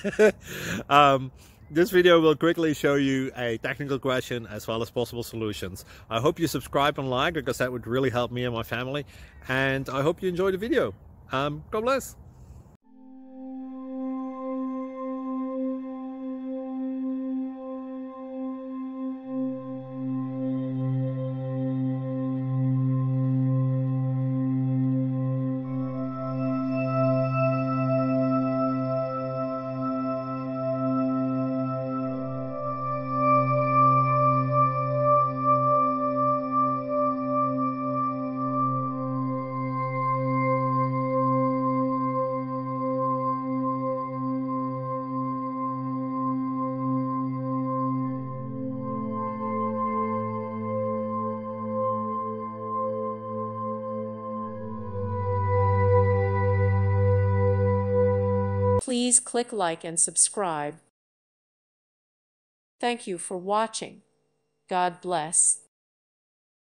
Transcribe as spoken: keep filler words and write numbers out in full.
um, this video will quickly show you a technical question as well as possible solutions. I hope you subscribe and like, because that would really help me and my family. And I hope you enjoy the video. Um, God bless. Please click like and subscribe. Thank you for watching. God bless.